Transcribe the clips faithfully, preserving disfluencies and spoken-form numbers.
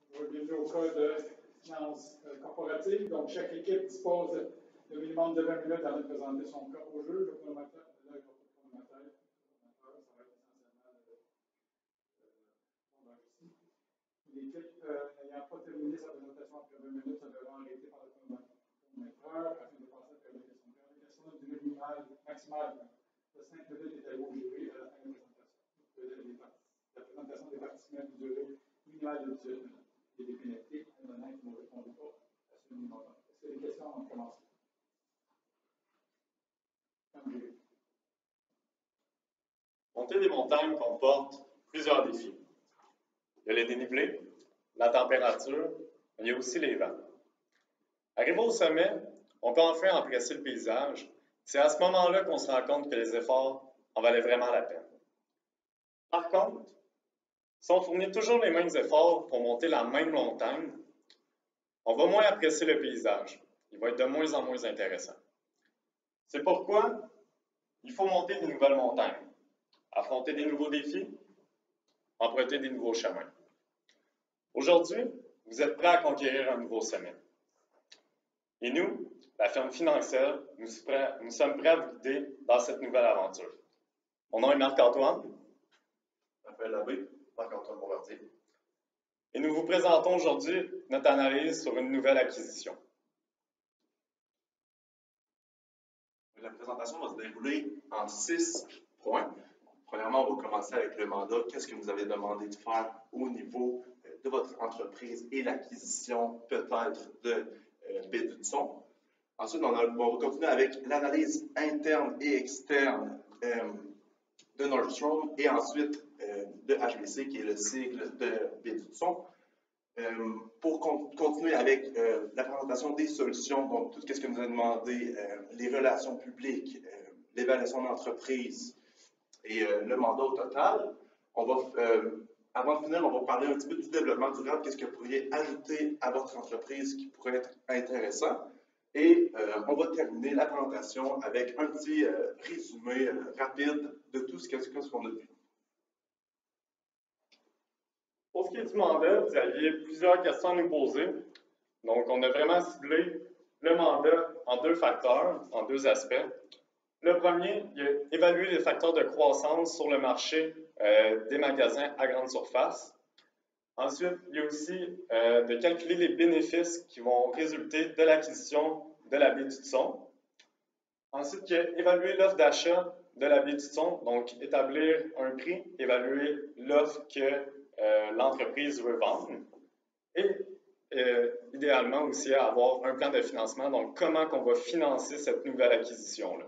je vais bienvenue au cas de finance corporative. Donc, chaque équipe dispose de minimum de vingt minutes avant de présenter son cas au jeu. Le chronomètre, le chronomètre, ça va être essentiellement ici. L'équipe n'ayant pas terminé sa présentation après vingt minutes, ça devra arrêter par le chronomètre afin de passer à la question. La question de durée minimale, maximale de cinq minutes est allouée au jury à la fin de la présentation. La présentation des participants de durée minimale de dix-huit minutes. Il y a des pénalités, il y en a qui ne répondent pas à ce minimum. Est-ce que les questions ont commencé? Monter des montagnes comporte plusieurs défis. Il y a les dénivelés, la température, mais il y a aussi les vents. Arrivé au sommet, on peut enfin apprécier le paysage. C'est à ce moment-là qu'on se rend compte que les efforts en valaient vraiment la peine. Par contre, si on fournit toujours les mêmes efforts pour monter la même montagne, on va moins apprécier le paysage. Il va être de moins en moins intéressant. C'est pourquoi il faut monter des nouvelles montagnes, affronter des nouveaux défis, emprunter des nouveaux chemins. Aujourd'hui, vous êtes prêts à conquérir un nouveau sommet. Et nous, la firme financière, nous, nous sommes prêts à vous guider dans cette nouvelle aventure. Mon nom est Marc-Antoine. Raphaël Labbé, Marc-Antoine Bombardier. Et nous vous présentons aujourd'hui notre analyse sur une nouvelle acquisition. La présentation va se dérouler en six points. Premièrement, on va commencer avec le mandat. Qu'est-ce que vous avez demandé de faire au niveau de votre entreprise et l'acquisition peut-être de euh, Bédutson. Ensuite, on, a, on va continuer avec l'analyse interne et externe euh, de Nordstrom et ensuite euh, de H B C, qui est le sigle de Bédutson. Euh, pour con continuer avec euh, la présentation des solutions, donc tout ce que nous a demandé, euh, les relations publiques, euh, l'évaluation d'entreprise et euh, le mandat au total, on va, euh, avant de finir, on va parler un petit peu du développement durable, qu'est-ce que vous pourriez ajouter à votre entreprise qui pourrait être intéressant. Et euh, on va terminer la présentation avec un petit euh, résumé euh, rapide de tout ce qu'on a vu. Pour ce qui est du mandat, vous aviez plusieurs questions à nous poser. Donc, on a vraiment ciblé le mandat en deux facteurs, en deux aspects. Le premier, il a évalué les facteurs de croissance sur le marché euh, des magasins à grande surface. Ensuite, il y a aussi euh, de calculer les bénéfices qui vont résulter de l'acquisition de la baie du Hudson. Ensuite, il a évalué l'offre d'achat de la baie du Hudson, donc établir un prix, évaluer l'offre que euh, l'entreprise veut vendre et euh, idéalement aussi avoir un plan de financement, donc comment on va financer cette nouvelle acquisition-là.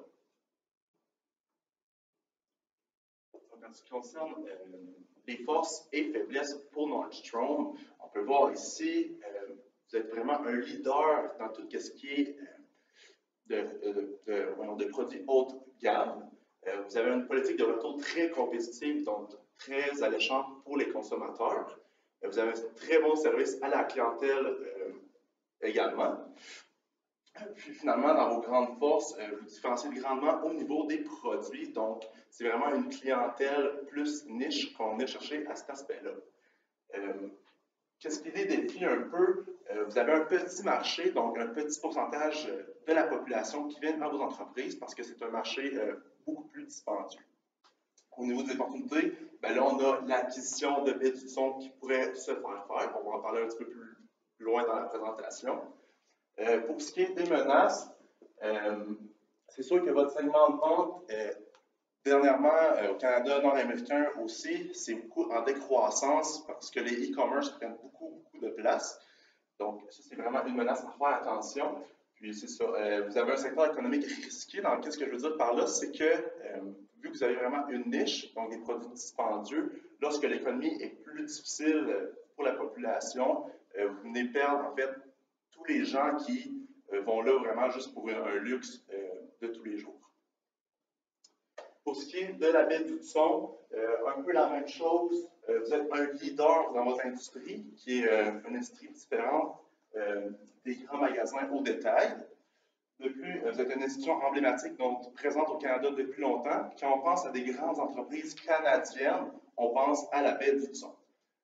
En ce qui concerne euh, les forces et faiblesses pour Nordstrom, on peut voir ici, euh, vous êtes vraiment un leader dans tout ce qui est euh, de, de, de, de produits haute gamme. Euh, vous avez une politique de retour très compétitive, donc très alléchante pour les consommateurs. Euh, vous avez un très bon service à la clientèle euh, également. Puis finalement, dans vos grandes forces, euh, vous différenciez grandement au niveau des produits. Donc, c'est vraiment une clientèle plus niche qu'on est cherché à cet aspect-là. Euh, Qu'est-ce qui les défie un peu? Euh, vous avez un petit marché, donc un petit pourcentage de la population qui vient dans vos entreprises parce que c'est un marché euh, beaucoup plus dispendieux. Au niveau des opportunités, ben là, on a l'acquisition de Bédutson qui pourrait se faire faire. On va en parler un petit peu plus loin dans la présentation. Euh, pour ce qui est des menaces, euh, c'est sûr que votre segment de vente, euh, dernièrement, euh, au Canada nord-américain aussi, c'est beaucoup en décroissance parce que les e-commerce prennent beaucoup, beaucoup de place. Donc, ça, c'est vraiment une menace à faire attention. Puis, c'est ça, euh, vous avez un secteur économique risqué. Donc, qu'est-ce que je veux dire par là? C'est que, euh, vu que vous avez vraiment une niche, donc des produits dispendieux, lorsque l'économie est plus difficile pour la population, euh, vous venez perdre, en fait, tous les gens qui euh, vont là vraiment juste pour un, un luxe euh, de tous les jours. Pour ce qui est de la baie d'Hudson, euh, un peu la même chose. Euh, vous êtes un leader dans votre industrie, qui est euh, une industrie différente euh, des grands magasins au détail. De plus, euh, vous êtes une institution emblématique, donc présente au Canada depuis longtemps. Quand on pense à des grandes entreprises canadiennes, on pense à la baie d'Hudson. Euh,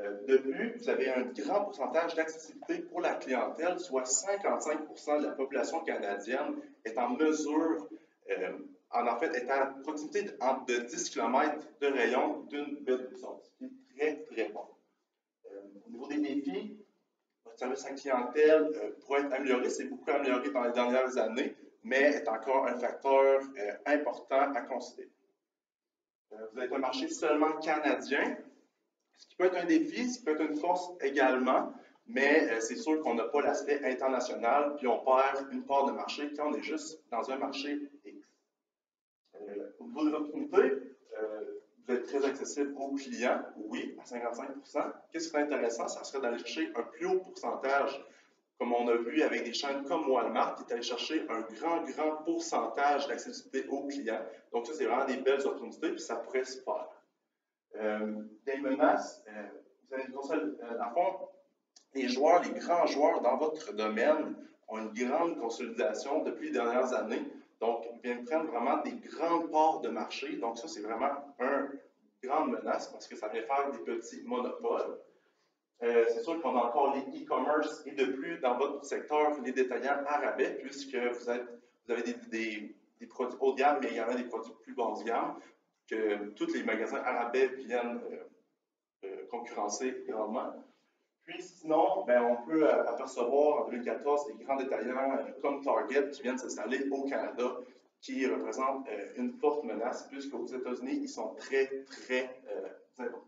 Euh, de plus, vous avez un grand pourcentage d'accessibilité pour la clientèle, soit cinquante-cinq pour cent de la population canadienne est en mesure, euh, en, en fait, est à proximité de, de dix kilomètres de rayon d'une Baie-du-Son, ce qui est très, très bon. Euh, au niveau des défis, votre service à clientèle euh, pourrait être amélioré, c'est beaucoup amélioré dans les dernières années, mais est encore un facteur euh, important à considérer. Euh, vous êtes un marché seulement canadien, ce qui peut être un défi, ce qui peut être une force également, mais euh, c'est sûr qu'on n'a pas l'aspect international, puis on perd une part de marché quand on est juste dans un marché X. Euh, au niveau des opportunités, euh, vous êtes très accessible aux clients, oui, à cinquante-cinq pour cent. Qu'est-ce qui serait intéressant? Ça serait d'aller chercher un plus haut pourcentage, comme on a vu avec des chaînes comme Walmart, qui est allé chercher un grand, grand pourcentage d'accessibilité aux clients. Donc ça, c'est vraiment des belles opportunités, puis ça pourrait se faire. Euh, des menaces, euh, vous avez une console, euh, dans le fond, les joueurs, les grands joueurs dans votre domaine ont une grande consolidation depuis les dernières années. Donc, ils viennent prendre vraiment des grandes parts de marché. Donc, ça, c'est vraiment une grande menace parce que ça vient faire des petits monopoles. Euh, c'est sûr qu'on a encore les e-commerce et de plus dans votre secteur, les détaillants à rabais, puisque vous, êtes, vous avez des, des, des produits haut de gamme, mais également des produits plus bas de gamme, que tous les magasins à rabais viennent euh, euh, concurrencer grandement. Puis sinon, ben, on peut euh, apercevoir en deux mille quatorze des grands détaillants euh, comme Target qui viennent s'installer au Canada, qui représentent euh, une forte menace, puisqu'aux États-Unis, ils sont très, très euh, importants.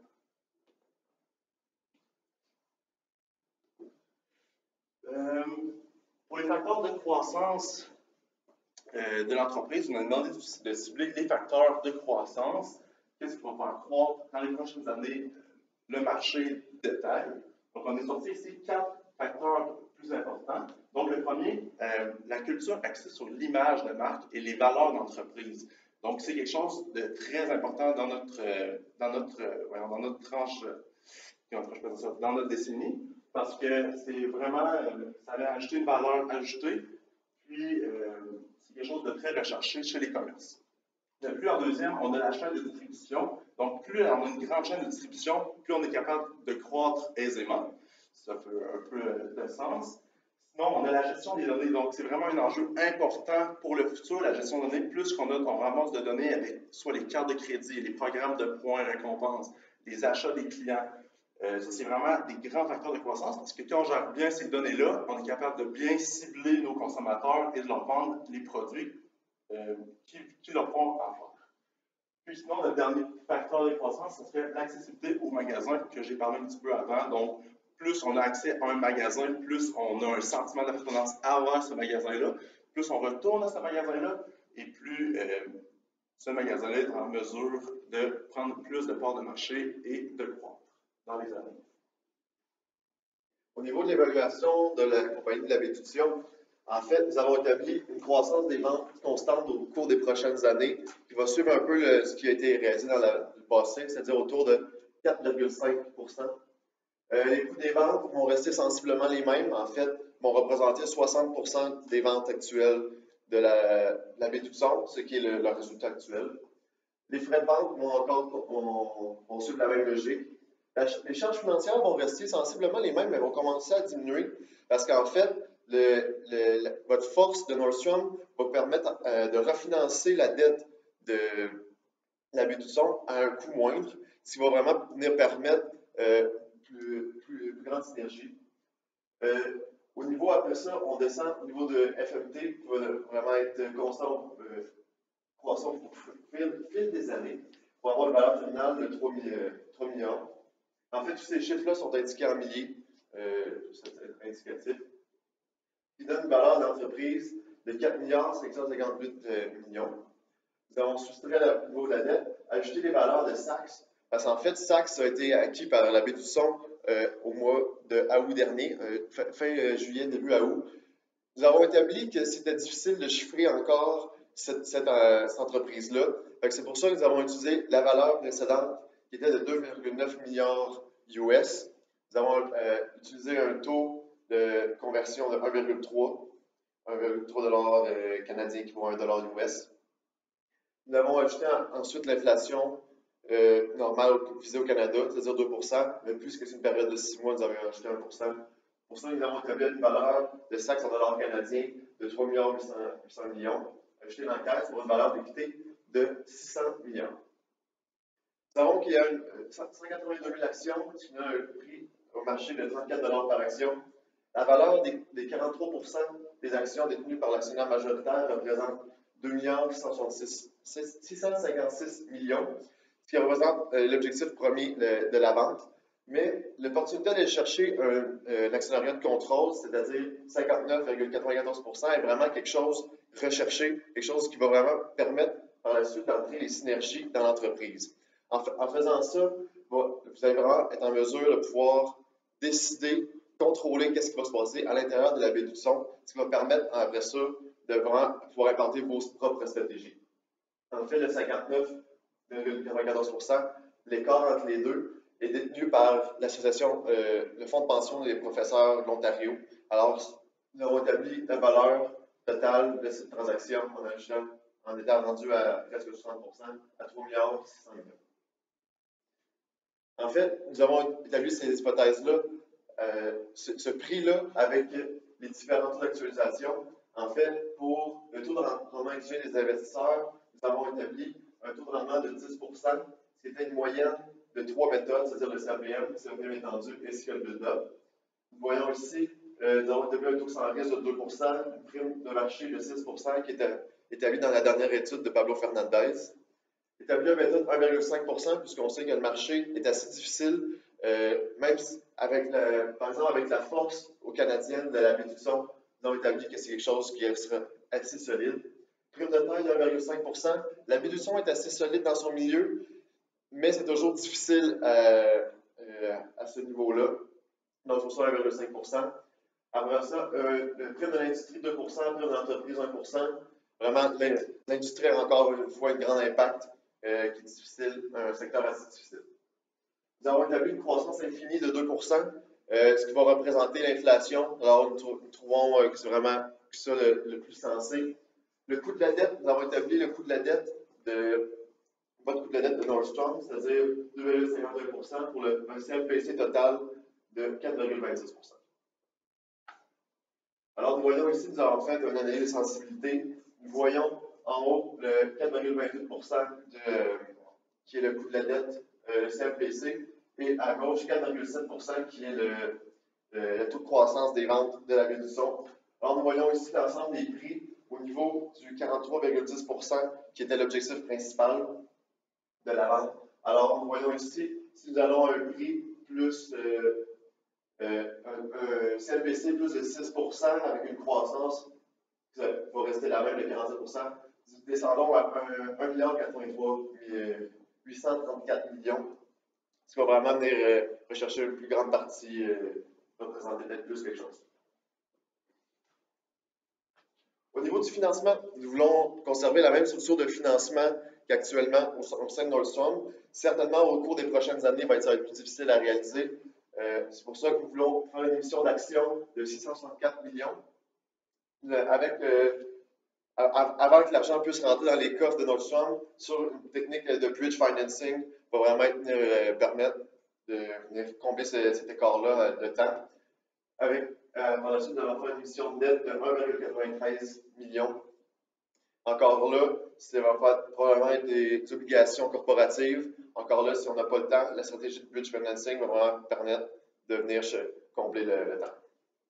Euh, pour les facteurs de croissance euh, de l'entreprise, on a demandé de cibler les facteurs de croissance. Qu'est-ce qui va faire croître dans les prochaines années le marché de détail? Donc, on est sorti ici quatre facteurs plus importants. Donc, le premier, euh, la culture axée sur l'image de marque et les valeurs d'entreprise. Donc, c'est quelque chose de très important dans notre, euh, dans notre, euh, voyons, dans notre tranche, euh, je peux dire ça, dans notre décennie, parce que c'est vraiment, euh, ça allait ajouter une valeur ajoutée, puis euh, c'est quelque chose de très recherché chez les commerces. De plus, en deuxième, on a la chaîne de distribution. Donc, plus on a une grande chaîne de distribution, plus on est capable de croître aisément. Ça fait un peu de sens. Sinon, on a la gestion des données. Donc, c'est vraiment un enjeu important pour le futur, la gestion de données. Plus qu'on a, on ramasse de données avec soit les cartes de crédit, les programmes de points, récompenses, les achats des clients. Euh, ça, c'est vraiment des grands facteurs de croissance parce que quand on gère bien ces données-là, on est capable de bien cibler nos consommateurs et de leur vendre les produits euh, qui, qui leur font affaire. Puis sinon, le dernier facteur de croissance, ce serait l'accessibilité au magasin que j'ai parlé un petit peu avant. Donc, plus on a accès à un magasin, plus on a un sentiment d'appartenance à ce magasin-là, plus on retourne à ce magasin-là, et plus euh, ce magasin-là est en mesure de prendre plus de parts de marché et de croître dans les années. Au niveau de l'évaluation de la compagnie de la Baie-du-Son, en fait, nous avons établi une croissance des ventes constante au cours des prochaines années qui va suivre un peu le, ce qui a été réalisé dans la, le passé, c'est-à-dire autour de quatre virgule cinq pour cent. Euh, les coûts des ventes vont rester sensiblement les mêmes. En fait, vont représenter soixante pour cent des ventes actuelles de la, de la Baie-du-Son, ce qui est le, le résultat actuel. Les frais de vente vont encore vont, vont suivre la même logique. La, les charges financières vont rester sensiblement les mêmes, mais vont commencer à diminuer parce qu'en fait, le, le, la, votre force de Nordstrom va permettre euh, de refinancer la dette de la Baie-du-Son à un coût moindre, ce qui va vraiment venir permettre euh, plus, plus, plus grande synergie. Euh, au niveau, après ça, on descend au niveau de F M T qui va vraiment être constant, euh, croissant au fil, fil des années pour avoir une valeur finale de trois millions. En fait, tous ces chiffres-là sont indiqués en milliers, euh, c'est indicatif, qui donne une valeur d'entreprise de quatre milliards cinq cent cinquante-huit millions. Nous avons soustrait au niveau de la dette, ajouté les valeurs de Saks, parce qu'en fait, Saks a été acquis par la Baie-du-Son euh, au mois de août dernier, euh, fin, fin euh, juillet, début août. Nous avons établi que c'était difficile de chiffrer encore cette, cette, euh, cette entreprise-là. C'est pour ça que nous avons utilisé la valeur précédente qui était de deux virgule neuf milliards U S. Nous avons euh, utilisé un taux de conversion de un virgule trois, un virgule trois dollars euh, canadiens qui vaut un dollar U S. Nous avons ajouté en, ensuite l'inflation euh, normale visée au Canada, c'est-à-dire deux pour cent, mais puisque c'est une période de six mois, nous avons ajouté un pour cent. Pour ça, nous avons établi une valeur de S A C en dollars canadiens de trois milliards huit cents millions, ajouté dans la caisse pour une valeur d'équité de six cents millions. Nous savons qu'il y a une, cent quatre-vingt-deux mille actions qui ont un prix au marché de trente-quatre dollars par action. La valeur des, des quarante-trois pour cent des actions détenues par l'actionnaire majoritaire représente deux milliards six cent cinquante-six millions, ce qui représente euh, l'objectif premier de, de la vente. Mais l'opportunité d'aller chercher un, euh, l'actionnariat de contrôle, c'est-à-dire cinquante-neuf virgule quatre-vingt-quatorze pour cent, est vraiment quelque chose recherché, quelque chose qui va vraiment permettre par la suite d'entrer les synergies dans l'entreprise. En, en faisant ça, vous allez vraiment être en mesure de pouvoir décider, contrôler qu'est-ce qui va se passer à l'intérieur de la baie d'Hudson, ce qui va permettre après ça de vraiment pouvoir implanter vos propres stratégies. En fait, le cinquante-neuf virgule quatre-vingt-quatorze pour cent, l'écart entre les deux, est détenu par l'association, euh, le fonds de pension des professeurs de l'Ontario. Alors, nous avons établi la valeur totale de cette transaction en ajoutant, en étant rendu à presque soixante pour cent, à trois milliards six cents millions. En fait, nous avons établi ces hypothèses-là, euh, ce, ce prix-là, avec les différents taux d'actualisation. En fait, pour le taux de rendement exigé des investisseurs, nous avons établi un taux de rendement de dix pour cent, ce qui était une moyenne de trois méthodes, c'est-à-dire le C A P M, C A P M étendu et C A L build-up. Nous voyons ici, euh, nous avons établi un taux sans risque de deux pour cent, une prime de marché de six pour cent qui était établie dans la dernière étude de Pablo Fernandez. Établir une méthode un virgule cinq pour cent, puisqu'on sait que le marché est assez difficile, euh, même si avec la, par exemple avec la force aux Canadiennes de la baie d'Hudson, nous avons établi que c'est quelque chose qui sera assez solide. Prime de taille de un virgule cinq pour cent. La baie d'Hudson est assez solide dans son milieu, mais c'est toujours difficile euh, euh, à ce niveau-là. Donc, pour ça, un virgule cinq pour cent. Après ça, euh, le prime de l'industrie, deux pour cent, prime de l'entreprise, un pour cent. Vraiment, l'industrie a encore une fois un grand impact euh, qui est difficile, un secteur assez difficile. Nous avons établi une croissance infinie de deux pour cent, euh, ce qui va représenter l'inflation. Alors, nous, trou nous trouvons euh, que c'est vraiment ça le, le plus sensé. Le coût de la dette, nous avons établi le coût de la dette de votre coût de la dette de Nordstrom, c'est-à-dire deux virgule cinquante et un pour cent pour le, un C L P C total de quatre virgule vingt-six pour cent. Alors, nous voyons ici, nous avons fait une analyse de sensibilité. Nous voyons en haut le quatre virgule vingt-huit pour cent qui est le coût de la dette, euh, le C L P C, et à gauche, quatre virgule sept pour cent qui est le, le, le taux de croissance des ventes de la baie d'Hudson. Alors, nous voyons ici l'ensemble des prix au niveau du quarante-trois virgule dix pour cent qui était l'objectif principal de la vente. Alors, nous voyons ici, si nous allons à un prix plus euh, euh, un, un C L P C plus de six pour cent avec une croissance qui va rester la même de quarante-sept pour cent, nous descendons à un milliard quatre-vingt-trois huit cent trente-quatre millions, ce qui va vraiment venir euh, rechercher une plus grande partie, euh, représenter peut-être plus quelque chose. Au niveau du financement, nous voulons conserver la même structure de financement qu'actuellement au, au sein de Nordstrom. Certainement, au cours des prochaines années, va être, ça va être plus difficile à réaliser. Euh, c'est pour ça que nous voulons faire une émission d'actions de six cent soixante-quatre millions. Euh, avec, euh, avant que l'argent puisse rentrer dans les coffres de Nordstrom, sur une technique de bridge financing, va vraiment être, euh, permettre de venir combler ce, cet écart-là de temps. Avec, euh, par la suite, nous allons faire une émission de dette de un virgule quatre-vingt-treize millions. Encore là, ça va faire, probablement être des, des obligations corporatives. Encore là, si on n'a pas le temps, la stratégie de bridge financing va vraiment permettre de venir combler le, le temps.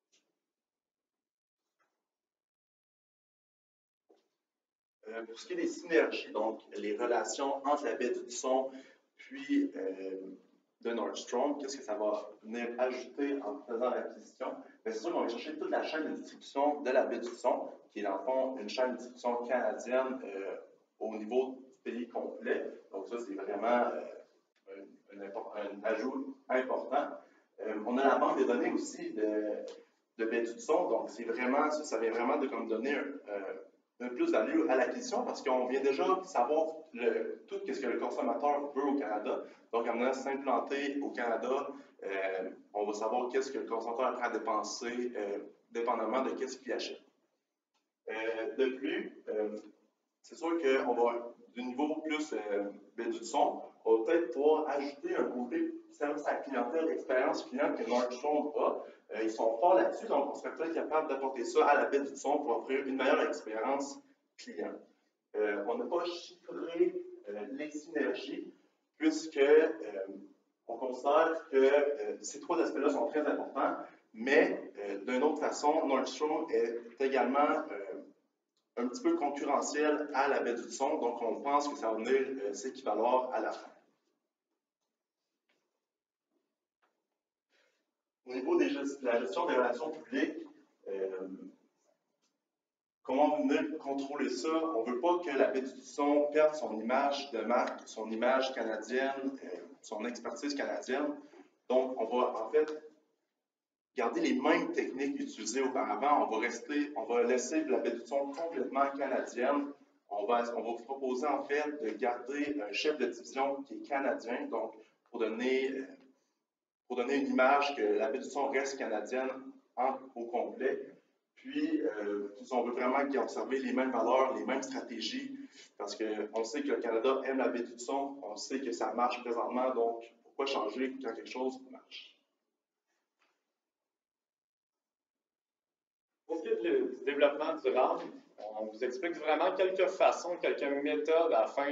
Euh, pour ce qui est des synergies, donc les relations entre la baie d'Hudson puis euh, de Nordstrom, qu'est-ce que ça va venir ajouter en faisant l'acquisition? C'est sûr qu'on va chercher toute la chaîne de distribution de la baie d'Hudson, qui est dans le fond une chaîne de distribution canadienne euh, au niveau du pays complet. Donc ça, c'est vraiment euh, un, un, un ajout important. Euh, on a la banque des données aussi de, de baie d'Hudson, donc c'est vraiment ça, ça vient vraiment de comme donner un, euh, un plus-value à l'acquisition parce qu'on vient déjà savoir le, tout ce que le consommateur veut au Canada. Donc, en venant s'implanter au Canada, euh, on va savoir qu'est-ce que le consommateur est prêt à dépenser, euh, dépendamment de qu'est-ce qu'il achète. Euh, de plus, euh, c'est sûr qu'on va, du niveau plus euh, baie d'Hudson, on va peut-être pouvoir ajouter un côté service à la clientèle, expérience client que Nordstrom a. Euh, ils sont forts là-dessus, donc on serait peut-être capable d'apporter ça à la baie du son pour offrir une meilleure expérience client. Euh, on n'a pas chiffré euh, les synergies, puisque euh, on considère que euh, ces trois aspects-là sont très importants, mais euh, d'une autre façon, Nordstrom est également euh, un petit peu concurrentiel à la baie du son, donc on pense que ça va venir euh, s'équivaloir à la fin. Au niveau des gest- de la gestion des relations publiques, euh, comment venir contrôler ça? On ne veut pas que la baie du son perde son image de marque, son image canadienne, euh, son expertise canadienne. Donc, on va en fait garder les mêmes techniques utilisées auparavant. On va rester, on va laisser la baie du son complètement canadienne. On va, on va vous proposer en fait de garder un chef de division qui est canadien, donc pour donner, pour donner une image que la baie du son reste canadienne en, au complet. Puis, euh, on veut vraiment conserver les mêmes valeurs, les mêmes stratégies, parce qu'on sait que le Canada aime la baie du son, on sait que ça marche présentement, donc pourquoi changer quand quelque chose marche? Pour ce qui est du développement durable, on vous explique vraiment quelques façons, quelques méthodes afin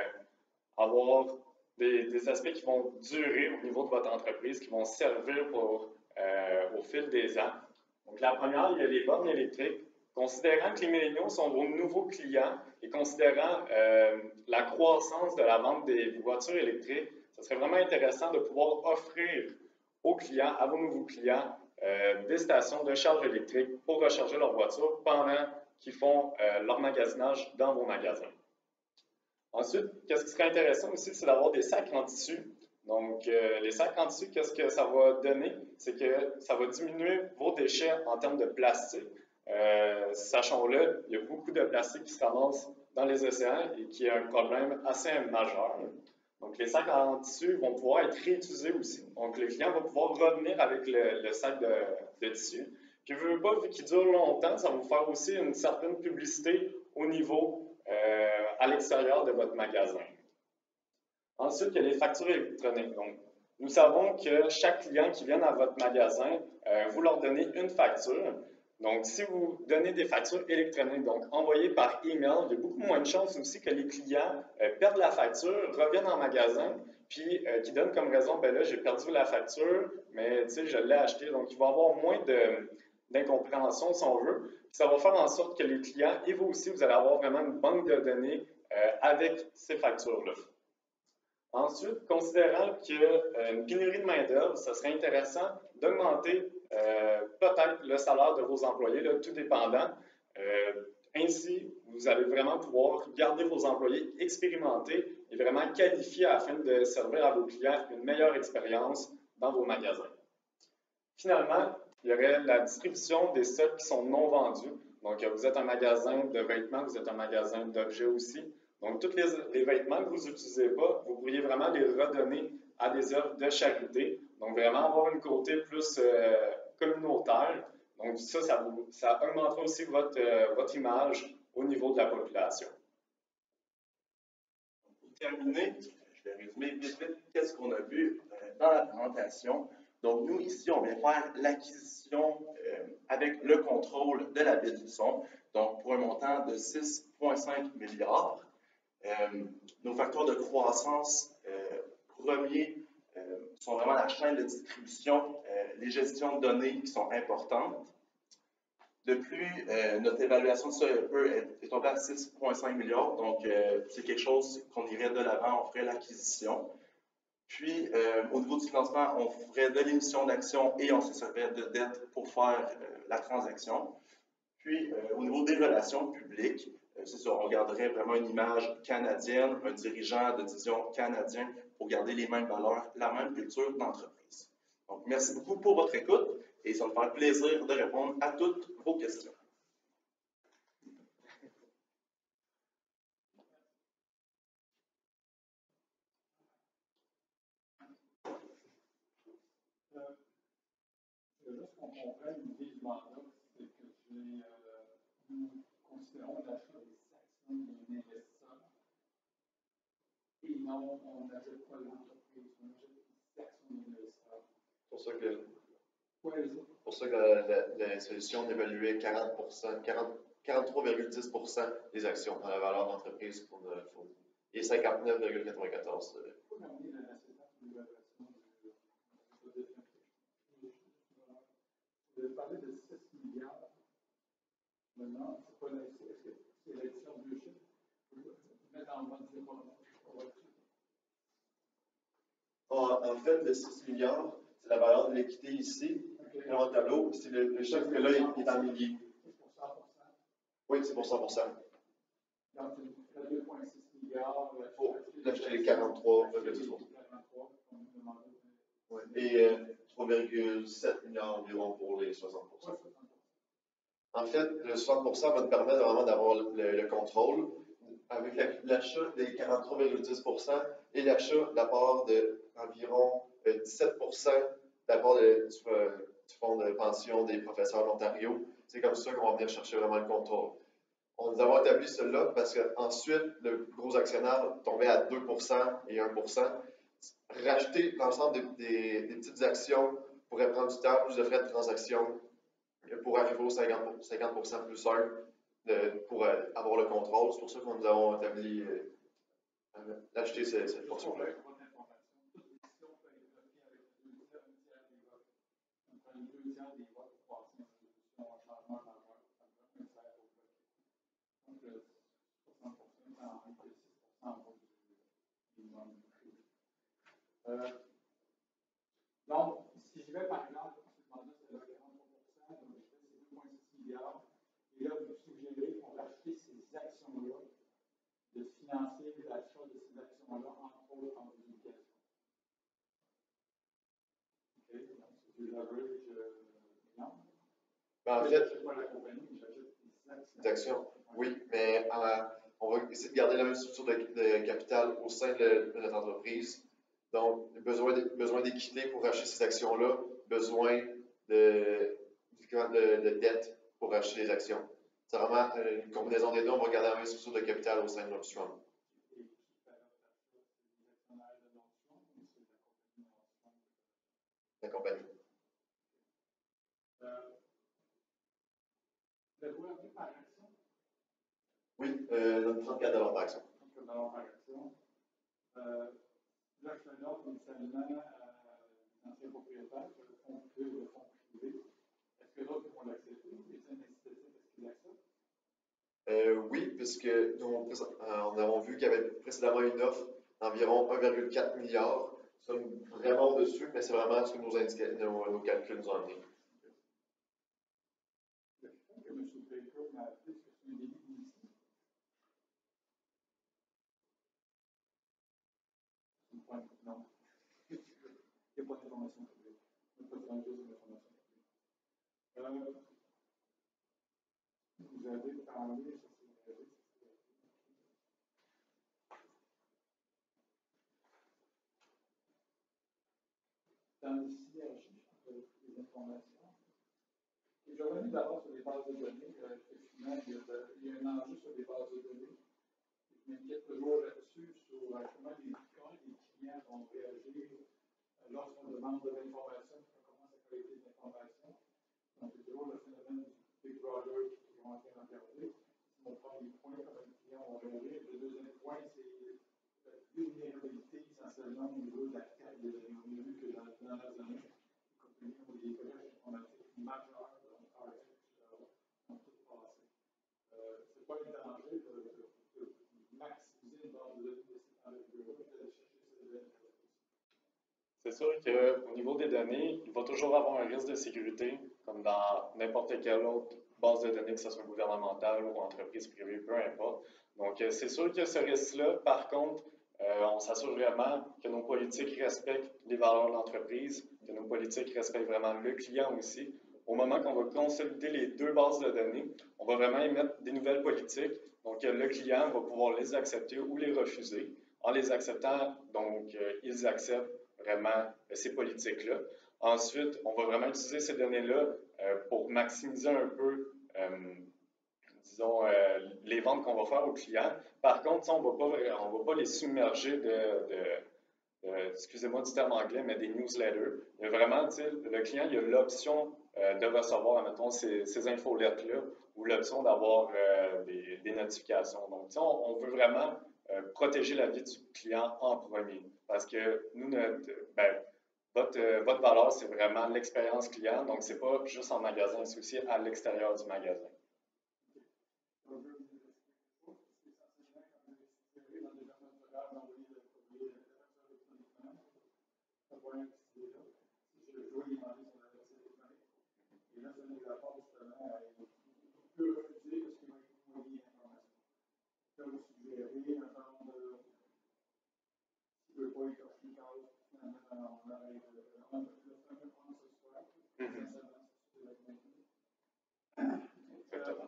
d'avoir des, des aspects qui vont durer au niveau de votre entreprise, qui vont servir pour, euh, au fil des ans. Donc, la première, il y a les bornes électriques. Considérant que les milléniaux sont vos nouveaux clients et considérant euh, la croissance de la vente des voitures électriques, ce serait vraiment intéressant de pouvoir offrir aux clients, à vos nouveaux clients, euh, des stations de charge électrique pour recharger leur voiture pendant qu'ils font euh, leur magasinage dans vos magasins. Ensuite, qu'est-ce qui serait intéressant aussi, c'est d'avoir des sacs en tissu. Donc, euh, les sacs en tissu, qu'est-ce que ça va donner? C'est que ça va diminuer vos déchets en termes de plastique. Euh, Sachons-le, il y a beaucoup de plastique qui se ramasse dans les océans et qui est un problème assez majeur. Donc, les sacs en tissu vont pouvoir être réutilisés aussi. Donc, le client va pouvoir revenir avec le, le sac de, de tissu. Puis, vu pas, vu qu'il dure longtemps, ça va vous faire aussi une certaine publicité au niveau, euh, à l'extérieur de votre magasin. Ensuite, il y a les factures électroniques. Donc, nous savons que chaque client qui vient à votre magasin, euh, vous leur donnez une facture. Donc, si vous donnez des factures électroniques, donc envoyées par email, il y a beaucoup moins de chances aussi que les clients euh, perdent la facture, reviennent en magasin, puis euh, qui donnent comme raison, ben là, j'ai perdu la facture, mais tu sais, je l'ai acheté. Donc, il va y avoir moins d'incompréhension, si on veut. Puis ça va faire en sorte que les clients, et vous aussi, vous allez avoir vraiment une banque de données euh, avec ces factures-là. Ensuite, considérant qu'il y a une pénurie de main-d'œuvre, ce serait intéressant d'augmenter euh, peut-être le salaire de vos employés, là, tout dépendant. Euh, ainsi, vous allez vraiment pouvoir garder vos employés expérimentés et vraiment qualifiés afin de servir à vos clients une meilleure expérience dans vos magasins. Finalement, il y aurait la distribution des stocks qui sont non vendus. Donc, vous êtes un magasin de vêtements, vous êtes un magasin d'objets aussi. Donc, tous les, les vêtements que vous n'utilisez pas, vous pourriez vraiment les redonner à des œuvres de charité. Donc, vraiment avoir une côté plus euh, communautaire. Donc, ça, ça, vous, ça augmentera aussi votre, euh, votre image au niveau de la population. Pour terminer, je vais résumer vite vite qu'est-ce qu'on a vu euh, dans la présentation. Donc, nous, ici, on vient faire l'acquisition euh, avec le contrôle de la baie du son, donc pour un montant de six virgule cinq milliards. Euh, nos facteurs de croissance euh, premiers euh, sont vraiment la chaîne de distribution, euh, les gestions de données qui sont importantes. De plus, euh, notre évaluation de ça est, est tombée à six virgule cinq milliards, donc euh, c'est quelque chose qu'on irait de l'avant, on ferait l'acquisition. Puis, euh, au niveau du financement, on ferait de l'émission d'actions et on se servirait de dette pour faire euh, la transaction. Puis, euh, au niveau des relations publiques, euh, c'est ça, on garderait vraiment une image canadienne, un dirigeant de division canadien pour garder les mêmes valeurs, la même culture d'entreprise. Donc, merci beaucoup pour votre écoute et ça me fait plaisir de répondre à toutes vos questions. Juste qu'on comprenne l'idée du mandat, c'est que j'ai, euh, nous considérons l'achat des actions des investisseurs et non, on n'achète pas l'entreprise, on achète des actions d'investisseurs. C'est pour ça que, Quoi, les autres? pour ça que la, la, la solution évaluait quarante pour cent, quarante, quarante-trois virgule dix pour cent des actions dans la valeur d'entreprise qu'on a fournie. Et cinquante-neuf virgule quatre-vingt-quatorze. Pourquoi amener la nécessité de l'évaluation du. Vous avez parlé de six milliards. Maintenant, c'est pas la. Est-ce que c'est l'édition de deux chiffres? Mettre en mode En, en fait, le six milliards, c'est la valeur de l'équité ici. Okay. Dans le tableau, c'est le, le chiffre que là, il est en milliers. C'est pour cent pour cent. Oui, c'est pour cent pour cent. Donc, c'est deux virgule six milliards. Pour l'acheter les quarante-trois virgule dix pour cent. Ouais. Et euh, trois virgule sept milliards environ pour les soixante pour cent. En fait, le soixante pour cent va te permettre vraiment d'avoir le, le contrôle avec l'achat des quarante-trois virgule dix pour cent et l'achat de la part d'environ euh, dix-sept pour cent de la part de, du, euh, du fonds de pension des professeurs de l'Ontario. C'est comme ça qu'on va venir chercher vraiment le contrôle. On nous avons établi cela parce qu'ensuite, le gros actionnaire tombait à deux pour cent et un pour cent. Racheter l'ensemble des, des, des petites actions pourrait prendre du temps, plus de frais de transaction pour arriver au cinquante pour cent plus un de, pour euh, avoir le contrôle. C'est pour ça que nous avons établi euh, d'acheter cette, cette portion-là. Euh, donc, si je vais par exemple, ce mandat c'est quarante-trois pour cent, donc je fais deux virgule six milliards, et là vous suggérez pour acheter ces actions-là, de financer l'achat de ces actions-là, entre autres en publication. OK, donc c'est du leverage non. Ben, en fait, je n'achète pas la compagnie, mais j'achète des actions. Oui, mais euh, on va essayer de garder la même structure de, de capital au sein de, de notre entreprise. Donc, besoin, de, besoin d'équité pour acheter ces actions-là, besoin de, de, de dette pour acheter les actions. C'est vraiment une combinaison des deux. On va garder la même structure de capital au sein de Nordstrom. La compagnie. Euh, le revenu par action? Oui, euh, trente-quatre dollars par action. trente-quatre dollars par action. Euh, là, je fais une offre initialement à l'ancien propriétaire, que le fonds privé ou le fonds privé. Est-ce que l'autre vont l'accepter? Les incitatifs, est-ce qu'ils l'acceptent? Euh, oui, puisque nous, on, on a vu qu'il y avait précédemment une offre d'environ un virgule quatre milliard. Nous sommes vraiment au-dessus, mais c'est vraiment ce que nos, indica- nos, nos calculs nous ont amené. Le fait que M. Baker m'a appelé, est-ce que c'est un début d'initiative? Non. Il n'y a pas d'information publique. Il n'y a pas de transmission d'information publique. Euh, vous avez parlé, ça c'est vrai, dans les synergies entre les informations. Et je reviens d'abord sur les bases de données, euh, effectivement, il y, a, il y a un enjeu sur les bases de données. Je m'inquiète toujours là-dessus, sur euh, comment, les, comment les clients vont réagir euh, lorsqu'on demande de l'information, comment ça collecter de l'information. Donc, c'est toujours le phénomène du Big Brother qui est en train de regarder. C'est mon premier point, comment les clients vont réagir. Le deuxième point, c'est la vulnérabilité essentiellement au niveau de la carte de données. On a vu que dans les dernières années, les compagnies ont des brèches informatiques majeures, donc R X, et cetera, ont tout passé. Euh, ce n'est pas un danger de, de, de maximiser une base de données de cette envergure-là, d'aller chercher ces données. C'est sûr qu'au niveau des données, il va toujours avoir un risque de sécurité, comme dans n'importe quelle autre base de données, que ce soit gouvernementale ou entreprise privée, peu importe. Donc, c'est sûr que ce risque-là, par contre, euh, on s'assure vraiment que nos politiques respectent les valeurs de l'entreprise, que nos politiques respectent vraiment le client aussi. Au moment qu'on va consolider les deux bases de données, on va vraiment émettre des nouvelles politiques. Donc, le client va pouvoir les accepter ou les refuser. En les acceptant, donc, euh, ils acceptent vraiment euh, ces politiques-là. Ensuite, on va vraiment utiliser ces données-là euh, pour maximiser un peu euh, disons, euh, les ventes qu'on va faire aux clients. Par contre, on va pas, on va pas les submerger de, de, de excusez-moi du terme anglais, mais des newsletters. Il y a vraiment, tu sais, le client, il a l'option euh, de recevoir, mettons, ces, ces infolettes-là ou l'option d'avoir euh, des, des notifications. Donc, tu sais, on, on veut vraiment euh, protéger la vie du client en premier. Parce que nous, notre, ben, votre, euh, votre valeur, c'est vraiment l'expérience client. Donc, c'est pas juste en magasin, c'est aussi à l'extérieur du magasin. Exactement.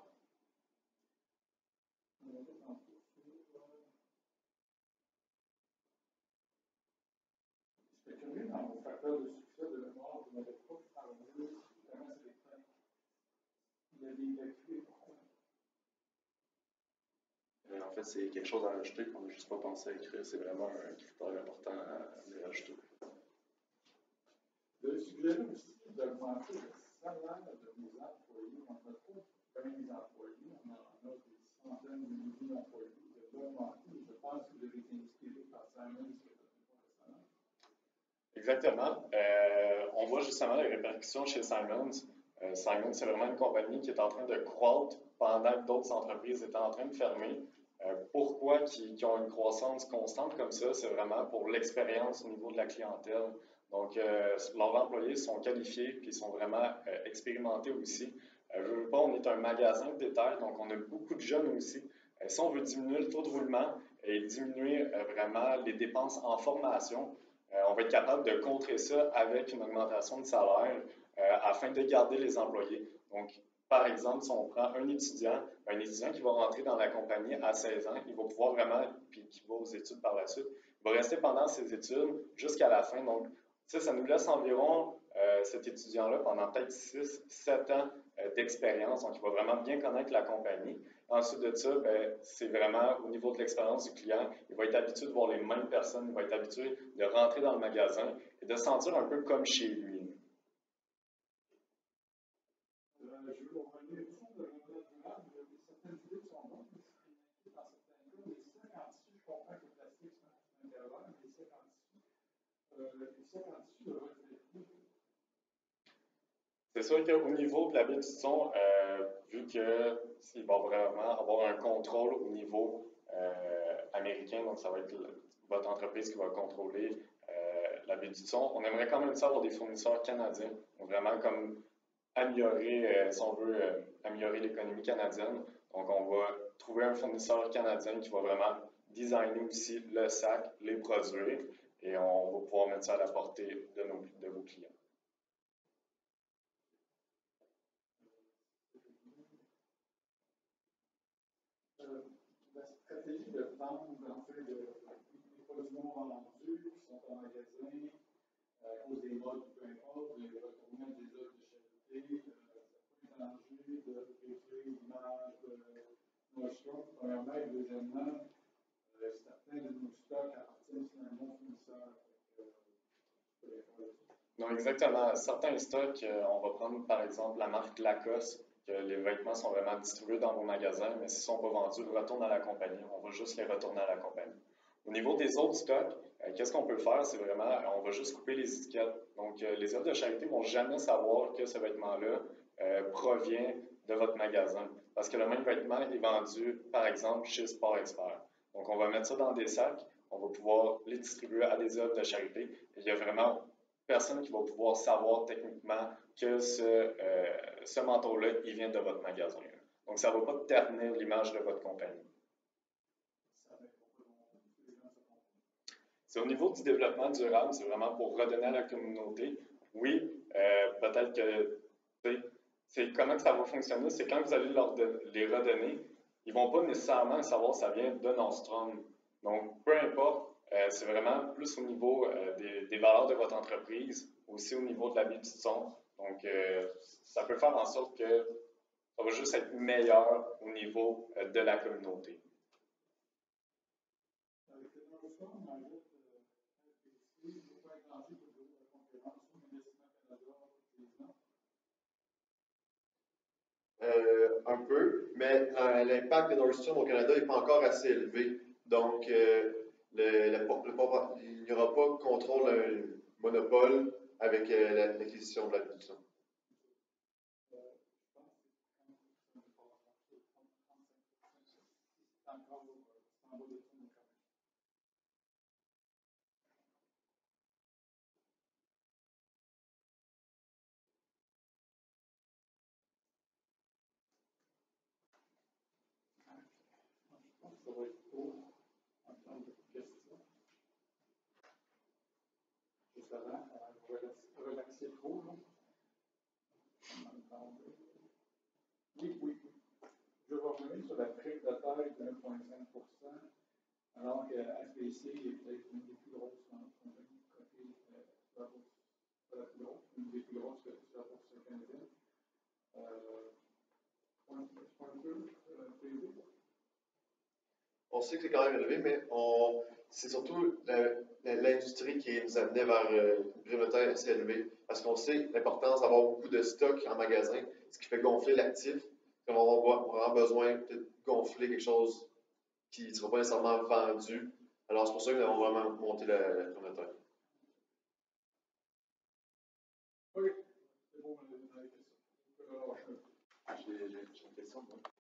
J'étais curieux dans vos facteurs de succès de mémoire, vous n'avez pas parlé comment c'est les trains. Vous avez évacué pourquoi? Euh, en fait, c'est quelque chose à rajouter qu'on n'a juste pas pensé à écrire. C'est vraiment un critère important à les rajouter. Vous avez suggéré aussi d'augmenter le salaire de nos employés. On n'a pas vingt mille employés, on en a des centaines de milliers d'employés. Vous avez augmenté, je pense que vous avez été inspiré par Simon, ce que vous avez fait récemment. Exactement. Euh, on voit justement les répercussions chez Simons. Euh, Simons, c'est vraiment une compagnie qui est en train de croître pendant que d'autres entreprises étaient en train de fermer. Euh, pourquoi qui, qui ont une croissance constante comme ça? C'est vraiment pour l'expérience au niveau de la clientèle. Donc, euh, leurs employés sont qualifiés et sont vraiment euh, expérimentés aussi. Euh, je veux pas, on est un magasin de détail, donc on a beaucoup de jeunes aussi. Euh, si on veut diminuer le taux de roulement et diminuer euh, vraiment les dépenses en formation, euh, on va être capable de contrer ça avec une augmentation de salaire euh, afin de garder les employés. Donc, par exemple, si on prend un étudiant, un étudiant qui va rentrer dans la compagnie à seize ans, il va pouvoir vraiment, puis qui va aux études par la suite, il va rester pendant ses études jusqu'à la fin. Donc, ça, ça nous laisse environ euh, cet étudiant-là pendant peut-être six sept ans euh, d'expérience. Donc, il va vraiment bien connaître la compagnie. Ensuite de ça, ben, c'est vraiment au niveau de l'expérience du client. Il va être habitué de voir les mêmes personnes, il va être habitué de rentrer dans le magasin et de se sentir un peu comme chez lui. Euh, je veux revenir au fond de l'environnement durable. Il y a certaines idées qui sont bonnes, mais dans certains cas, les sacs en tissu, je comprends que le plastique, c'est un intervalle, mais les sacs en tissu, euh, les sacs en tissu doivent être traités. C'est sûr qu'au niveau de la baie du son, euh, vu qu'il va vraiment avoir un contrôle au niveau euh, américain, donc ça va être le, votre entreprise qui va contrôler euh, la baie du son, on aimerait quand même ça avoir des fournisseurs canadiens, donc vraiment comme améliorer, euh, si on veut, euh, améliorer l'économie canadienne. Donc on va trouver un fournisseur canadien qui va vraiment designer aussi le sac, les produire, et on va pouvoir mettre ça à la portée de, nos, de vos clients. La stratégie de vente, en fait, de, des produits non vendus qui sont en magasin, à cause des modes, peu importe, de retourner des œuvres de charité, euh, ça peut être danger de réduire l'image de Nordstrom, premièrement, et deuxièmement, euh, certains de nos stocks appartiennent finalement aux fournisseurs. Non, exactement. Certains stocks, euh, on va prendre par exemple la marque Lacoste, que les vêtements sont vraiment distribués dans vos magasins, mais s'ils ne sont pas vendus, ils retournent à la compagnie. On va juste les retourner à la compagnie. Au niveau des autres stocks, euh, qu'est-ce qu'on peut faire? C'est vraiment, on va juste couper les étiquettes. Donc, euh, les œuvres de charité ne vont jamais savoir que ce vêtement-là euh, provient de votre magasin. Parce que le même vêtement est vendu, par exemple, chez Sport Expert. Donc, on va mettre ça dans des sacs, on va pouvoir les distribuer à des œuvres de charité. Et il y a vraiment personne qui va pouvoir savoir techniquement que ce, euh, ce manteau-là, il vient de votre magasin. Donc, ça ne va pas ternir l'image de votre compagnie. C'est au niveau du développement durable, c'est vraiment pour redonner à la communauté. Oui, euh, peut-être que, c'est comment que ça va fonctionner, c'est quand vous allez leur de, les redonner, ils ne vont pas nécessairement savoir que ça vient de Nordstrom. Donc, peu importe, euh, c'est vraiment plus au niveau euh, des, des valeurs de votre entreprise, aussi au niveau de la baie du son. Donc, euh, ça peut faire en sorte que Ça va juste être meilleur au niveau euh, de la communauté. Avec les Northstorm, on ajoute F B C, il faut agrandir le bureau de concurrence ou l'Investissement Canada utilisant. Euh, un peu, mais euh, l'impact de Nordstrom au Canada n'est pas encore assez élevé. Donc, euh, le, le, le, il n'y aura pas de contrôle, un monopole avec euh, l'acquisition de la production. Ça va être court en termes de questions. Juste avant, on va relaxer trop. Oui, oui. Je vais revenir sur la prime de taille de un virgule cinq pour cent, alors que F B C est peut-être une des plus grosses compagnies cotées sur la bourse. Pas la plus grosse, une des plus grosses cotées sur la bourse canadienne. Euh, point, point deux, euh, P V. On sait que c'est quand même élevé, mais on, c'est surtout l'industrie qui nous amenait vers euh, une prime de taille assez élevée, parce qu'on sait l'importance d'avoir beaucoup de stock en magasin, ce qui fait gonfler l'actif. On va avoir vraiment besoin de gonfler quelque chose qui ne sera pas nécessairement vendu. Alors, c'est pour ça que nous avons vraiment monté la, la prime de taille. Oui, c'est bon, on a la question. J'ai une question.